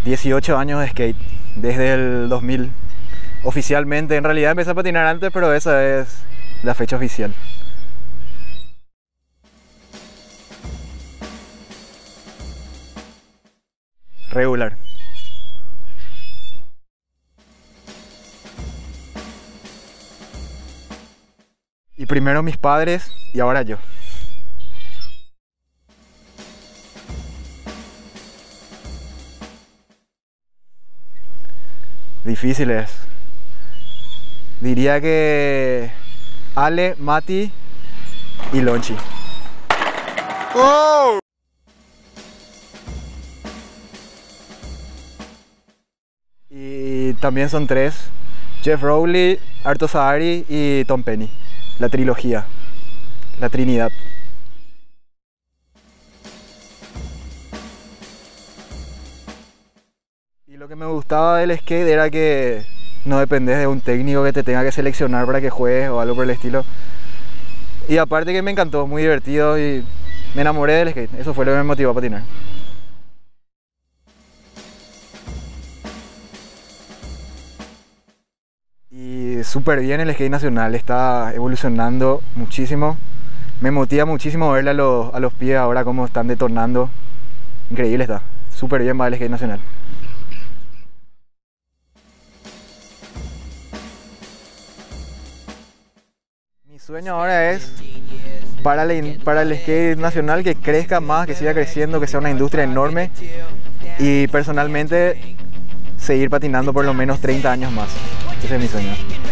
18 años de skate, desde el 2000. Oficialmente, en realidad empecé a patinar antes, pero esa es la fecha oficial. Regular. Y primero mis padres y ahora yo. Difíciles. Diría que Ale, Mati y Lonchi. ¡Oh! Y también son tres: Jeff Rowley, Arto Zahari y Tom Penny. La trilogía, la Trinidad. Y lo que me gustaba del skate era que no dependes de un técnico que te tenga que seleccionar para que juegues o algo por el estilo. Y aparte que me encantó, muy divertido y me enamoré del skate. Eso fue lo que me motivó a patinar. Y súper bien el skate nacional, está evolucionando muchísimo. Me motiva muchísimo verle a los pies ahora cómo están detonando. Increíble está, súper bien va el skate nacional. Mi sueño ahora es para el skate nacional que crezca más, que siga creciendo, que sea una industria enorme y personalmente seguir patinando por lo menos 30 años más. Ese es mi sueño.